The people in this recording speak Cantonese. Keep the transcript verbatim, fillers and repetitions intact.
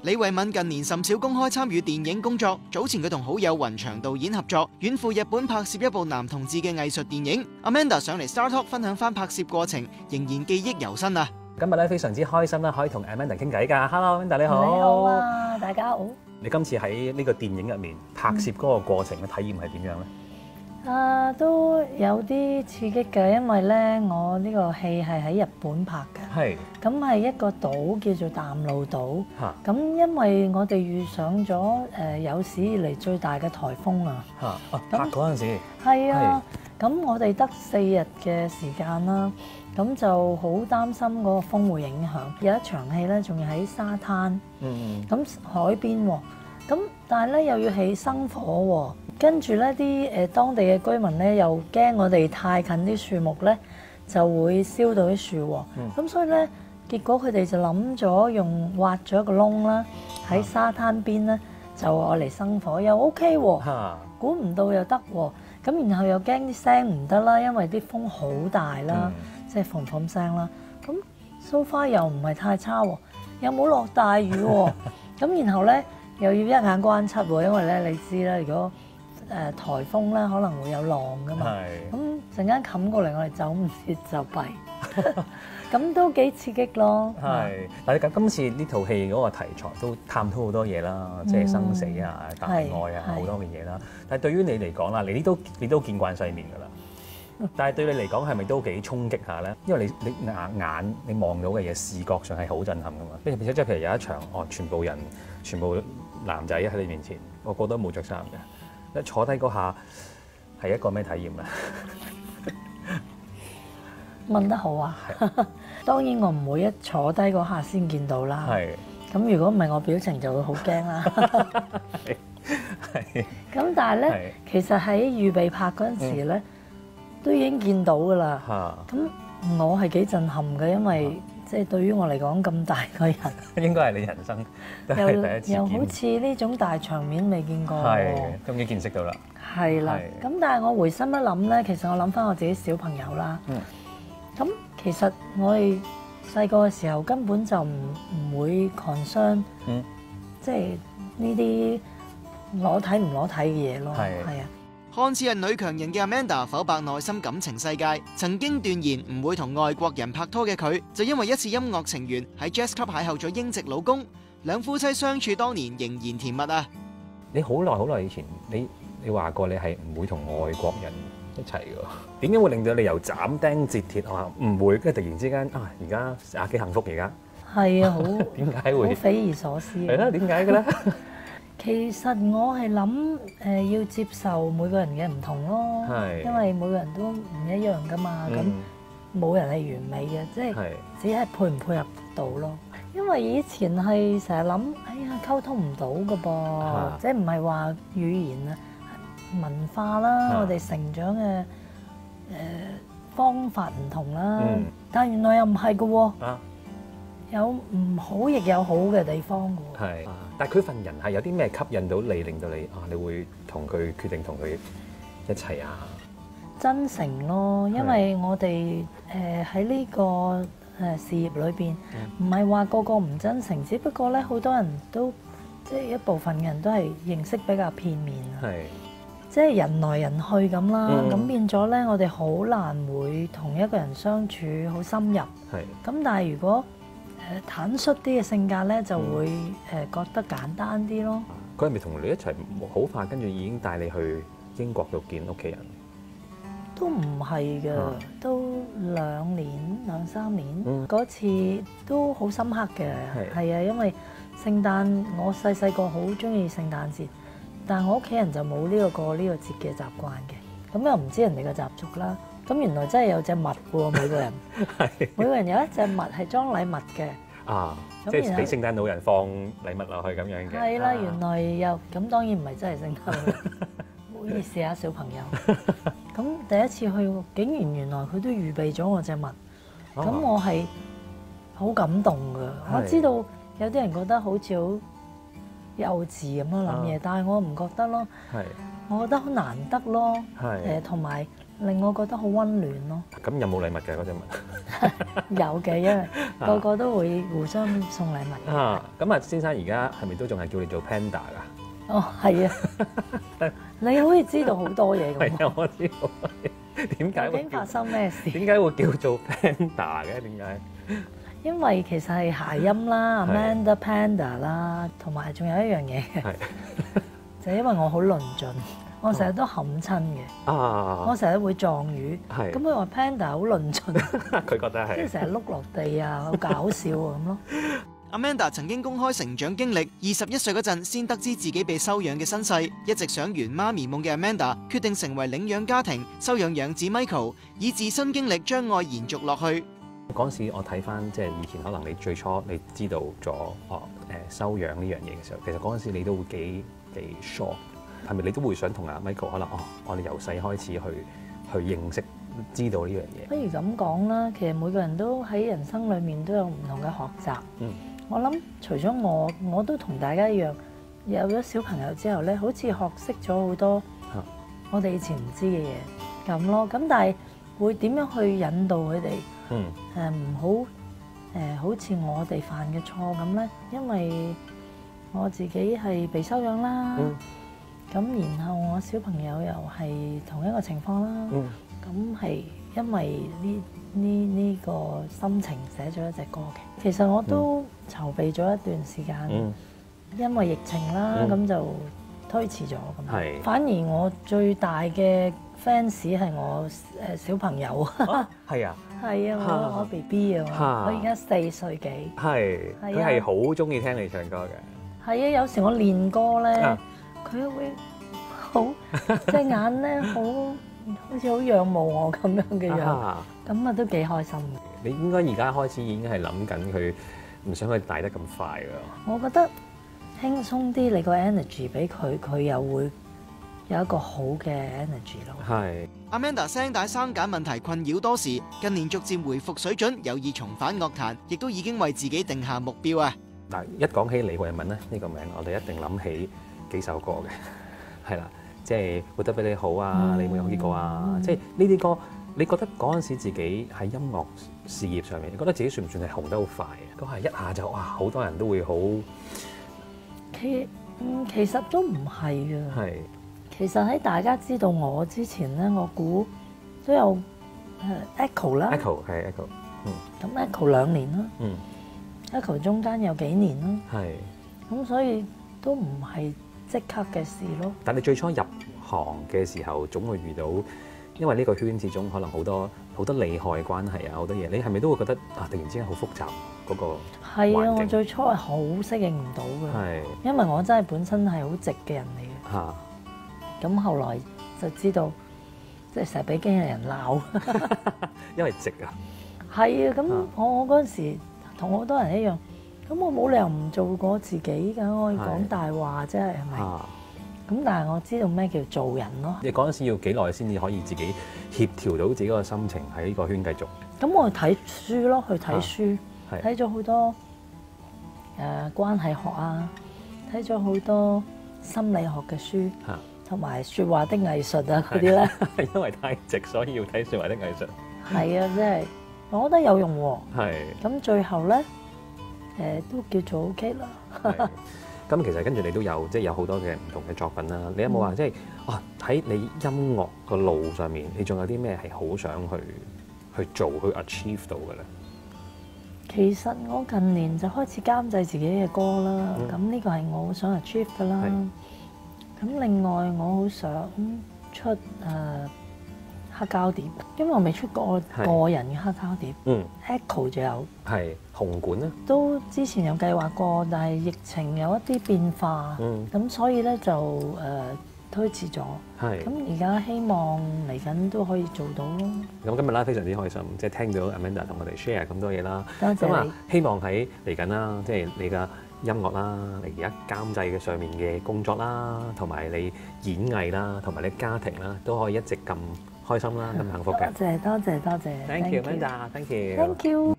李慧敏近年甚少公開參與電影工作，早前佢同好友雲翔導演合作，遠赴日本拍攝一部男同志嘅藝術電影。Amanda 上嚟 Star Talk 分享翻拍攝過程，仍然記憶猶新啊！ 今日咧非常之開心啦，可以同 Amanda 傾偈㗎。Hello，Amanda 你好。 你好啊，大家好。 你今次喺呢個電影入面拍攝嗰個過程嘅體驗係點樣咧？ 啊，都有啲刺激嘅，因為咧我呢個戲係喺日本拍嘅。係。咁係一個島叫做淡路島。嚇。咁因為我哋遇上咗誒、呃、有史以嚟最大嘅颱風啊。嚇。啊，拍嗰陣時。 係啊。咁我哋得四日嘅時間啦，咁就好擔心嗰個風會影響。有一場戲咧，仲要喺沙灘。嗯。咁海邊喎，咁但係咧又要起生火喎。跟住咧，啲誒當地嘅居民咧又驚我哋太近啲樹木咧，就會燒到啲樹喎。咁、嗯、所以咧，結果佢哋就諗咗用挖咗一個窿啦，喺沙灘邊咧就愛嚟生火，又 OK 喎。估唔到又得喎。咁然後又驚啲聲唔得啦，因為啲風好大啦，嗯、即係嘭嘭聲啦。咁 so far 又唔係太差喎，又冇落大雨喎。咁然後咧又要一眼關七喎，因為咧你知啦，如果誒、呃、颱風咧可能會有浪噶嘛，咁陣間冚過嚟，我哋走唔切就弊，咁都幾刺激咯。係， 但係咁今次呢套戲嗰個題材都探討好多嘢啦，即係生死啊、嗯、大愛啊好多嘅嘢啦。但係對於你嚟講啦，你都你都見慣世面㗎啦。但係對你嚟講係咪都幾衝擊下咧？因為你你眼眼你望到嘅嘢視覺上係好震撼㗎嘛。並且即係譬如有一場哦，全部人全部男仔喺你面前，我覺得冇着衫嘅。一坐低嗰下係一個咩體驗咧？ 問得好啊！當然我唔會一坐低嗰下先見到啦。係。咁如果唔係我表情就會好驚啦。係。咁但係咧，其實喺預備拍嗰陣時咧，嗯、都已經見到㗎啦。嚇。咁我係幾震撼嘅，因為即係對於我嚟講咁大個人， 應該係你人生都係第一次見。 又好似呢種大場面未見過。 係，終於見識到啦。 係啦，咁但係我回心一諗咧，其實我諗翻我自己小朋友啦。嗯。咁其實我哋細個嘅時候根本就唔唔會 concern，嗯，即係呢啲裸體唔裸體嘅嘢咯。係。係啊。 看似係女強人嘅 Amanda 剖白內心感情世界，曾經斷言唔會同外國人拍拖嘅佢，就因為一次音樂情緣喺 Jazz Club 邂逅咗英籍老公，兩夫妻相處多年仍然甜蜜啊！ 你好耐好耐以前，你你話過你係唔會同外國人一齊㗎，點解會令到你由斬釘截鐵話唔會，跟住突然之間啊，而家啊幾幸福而家？係啊，好點解會？好匪夷所思。係啦，點解嘅咧？其實我係諗誒要接受每個人嘅唔同咯，因為每個人都唔一樣噶嘛，咁冇、嗯、人係完美嘅，即係只係配唔配合到咯。因為以前係成日諗，哎呀溝通唔到噶噃，啊、即係唔係話語言啊文化啦，啊、我哋成長嘅誒、呃、方法唔同啦，嗯、但原來又唔係噶喎。啊有唔好亦有好嘅地方㗎喎。係， 但係佢份人係有啲咩吸引到你，令到你啊，你會同佢決定同佢一齊啊？ 真誠咯，因為我哋誒喺呢個誒事業裏邊，唔係話個個唔真誠，只不過咧好多人都即係一部分人都係認識比較片面啊。係，即係人來人去咁啦，咁、嗯、變咗咧，我哋好難會同一個人相處好深入。係，咁但係如果誒坦率啲嘅性格咧，就會誒覺得簡單啲咯。 佢係咪同你一齊好快，跟住已經帶你去英國度見屋企人？ 都唔係嘅，啊、都兩年兩三年。嗰、嗯、次都好深刻嘅，係啊，因為聖誕我細細個好中意聖誕節，但係我屋企人就冇呢個過呢個節嘅習慣嘅，咁又唔知人哋嘅習俗啦。咁原來真係有隻襪喎，每個人，每個人有一隻襪係裝禮物嘅。啊，即係俾聖誕老人放禮物落去咁樣嘅。係啦，原來又咁當然唔係真係聖誕老人，唔好意思啊小朋友。咁第一次去，竟然原來佢都預備咗我隻襪，咁我係好感動㗎。我知道有啲人覺得好似好幼稚咁樣諗嘢，但係我唔覺得咯。係，我覺得好難得咯。係，誒同埋。令我覺得好溫暖咯。咁有冇禮物嘅嗰隻襪？ 有嘅，因為個個都會互相送禮物。 啊，咁啊，先生而家係咪都仲係叫你做 Panda 㗎？ 哦，係啊，你好似知道好多嘢咁。 係啊，我知道。點解會究竟發生咩事？ 點解會叫做 Panda 嘅？點解？ 因為其實係諧音啦，Amanda Panda 啦，同埋仲有一樣嘢嘅，就係因為我好論盡，我成日都冚親嘅。啊！我成日會撞魚。係。咁佢話 Panda 好論盡， 佢覺得係。 即係成日碌落地啊，好搞笑啊咁咯。 Amanda 曾經公開成長經歷，二十一歲嗰陣先得知自己被收養嘅身世。一直想圓媽咪夢嘅 Amanda 決定成為領養家庭，收養養子 Michael， 以自身經歷將愛延續落去。 嗰陣時我睇翻即係以前可能你最初你知道咗哦誒收養呢樣嘢嘅時候，其實嗰陣時你都會幾幾 shock， 係咪你都會想同阿 Michael 可能哦我哋由細開始去去認識知道呢樣嘢？ 不如咁講啦，其實每個人都喺人生裡面都有唔同嘅學習。嗯。我諗除咗我，我都同大家一樣，有咗小朋友之後咧，好似學識咗好多我哋以前唔知嘅嘢咁咯。咁但係會點樣去引導佢哋？嗯。誒唔好誒，好似我哋犯嘅錯咁咧，因為我自己係被收養啦。嗯。咁然後我小朋友又係同一個情況啦。嗯。咁係因為呢呢呢個心情寫咗一隻歌嘅。其實我都籌備咗一段時間，嗯、因為疫情啦，咁、嗯、就推遲咗咁。係。反而我最大嘅 fans 係我誒小朋友。係啊。係啊，我我 B B 啊，我而家四歲幾。係。佢係好中意聽你唱歌嘅。係啊，有時我練歌咧，佢、啊、會好隻眼咧，好好似好仰慕我咁樣嘅樣，咁啊都幾開心嘅。你應該而家開始已經係諗緊佢，唔想佢大得咁快㗎。我覺得輕鬆啲，你個 energy 俾佢，佢又會有一個好嘅 energy 咯。係。 Amanda 聲帶生繭問題困擾多時，近年逐漸回復水準，有意重返樂壇，亦都已經為自己定下目標啊！ 嗱，一講起李慧敏咧，呢個名我哋一定諗起幾首歌嘅，係啦。即係活得比你好啊，嗯、你會有結果啊！嗯、即係呢啲歌，你覺得嗰陣時自己喺音樂事業上面，你覺得自己算唔算係紅得好快啊？嗰係一下就哇，好多人都會好。其嗯其實都唔係嘅。係。其實喺大家知道我之前咧，我估都有誒 Echo 啦。Echo 係 Echo。嗯。咁 Echo 兩年啦。嗯。Echo 中間有幾年啦。係。咁所以都唔係即刻嘅事咯。但你最初入行嘅時候，總會遇到，因為呢個圈始終可能好多好多利害關係啊，好多嘢。你係咪都會覺得啊，突然之間好複雜嗰個環境？係啊，我最初係好適應唔到嘅。係。因為我真係本身係好直嘅人嚟嘅。嚇。咁後來就知道，即係成日俾經紀人鬧。因為直啊。係啊，咁我我嗰陣時同好多人一樣。咁我冇理由唔做過自己㗎，我可以講大話啫，係咪？咁但係我知道咩叫做人咯。你嗰陣時要幾耐先至可以自己協調到自己個心情喺呢個圈繼續？咁我去睇書咯，去睇書，睇咗好多誒、呃、關係學啊，睇咗好多心理學嘅書，同埋説話的藝術啊嗰啲咧。係因為太直，所以要睇説話的藝術。係啊，即係我覺得有用喎。係。咁最後咧？誒都叫做 OK 啦。咁其實跟住你都有即係有好多嘅唔同嘅作品啦。你有冇話即係啊喺你音樂個路上面，你仲有啲咩係好想去去做去 achieve 到嘅咧？其實我近年就開始監製自己嘅歌啦。咁呢個係我好想 achieve 嘅啦。咁另外我好想出誒黑膠碟，因為我未出過個人嘅黑膠碟。嗯 Echo 就有。係紅館咧，都之前有計劃過，但係疫情有一啲變化，咁、嗯、所以咧就誒、呃、推遲咗。係。咁而家希望嚟緊都可以做到咯。咁今日啦非常之開心，即係聽到 Amanda 同我哋 share 咁多嘢啦。多謝你。咁啊，希望喺嚟緊啦，即係你嘅音樂啦，你而家監製嘅上面嘅工作啦，同埋你演藝啦，同埋你家庭啦，都可以一直咁開心啦，咁幸福嘅。多謝多謝多謝。Thank you Amanda，Thank you。Thank you。